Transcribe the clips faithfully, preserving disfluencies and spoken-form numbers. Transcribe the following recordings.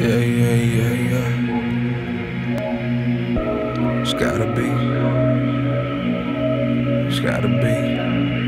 Yeah, yeah, yeah, yeah. It's gotta be. It's gotta be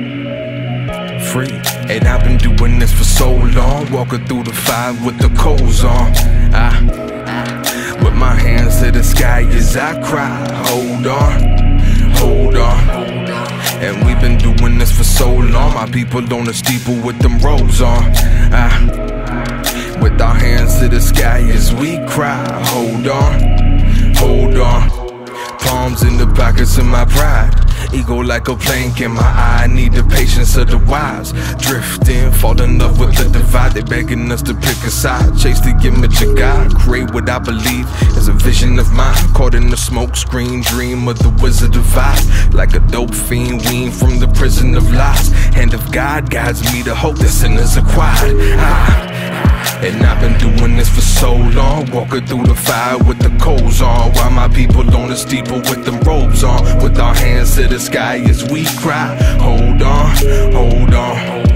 free. And I've been doing this for so long, walking through the fire with the coals on. I, with my hands to the sky as I cry. Hold on, hold on. And we've been doing this for so long. My people on the steeple with them robes on. I, with our hands to the sky as we cry. Hold on, hold on. Palms in the pockets of my pride. Ego like a plank in my eye. I need the patience of the wise. Drifting, fall in love with the divide. They begging us to pick a side. Chase the image of God. Create what I believe is a vision of mine. Caught in the smoke screen, dream of the Wizard of Oz. Like a dope fiend, weaned from the prison of lies. Hand of God guides me to hope that sinners are quiet. I, And I've been doing this for so long, walking through the fire with the coals on, while my people on the steeple with them robes on, with our hands to the sky as we cry. Hold on, hold on,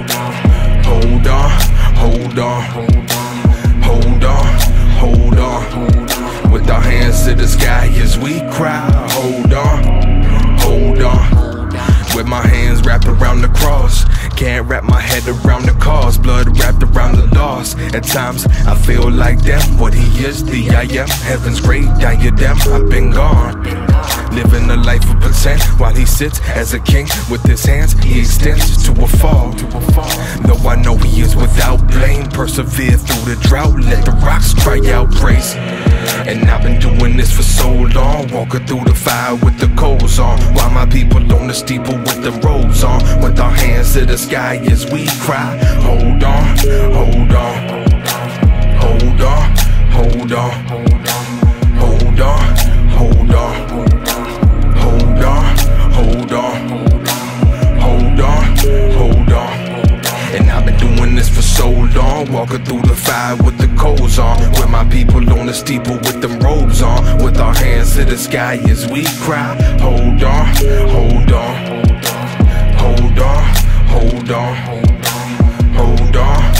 hold on, hold on, hold on, hold on, with our hands to the sky as we cry. Hold on, hold on, with my hands wrapped around the cross. Can't wrap my head around the cause, blood wrapped around the loss. At times I feel like them, what he is, the I am. Heaven's great diadem, I've been gone, living a life of pretend, while he sits as a king with his hands he extends to a fall. Though I know he is without blame, persevere through the drought, let the rocks cry out praise. And I've been doing this for so long, walking through the fire with the coals on, while my people on the steeple with the robes on, with our hands to the sky as we cry. Hold on, hold on, hold on, hold on, hold on, hold on, hold on, hold on, hold on, hold on. And I've been doing this for so long, walking through the fire with the coals on, with my people on the steeple with them robes on, with our hands to the sky as we cry. Hold on, hold on, hold on, hold on, hold on, hold on.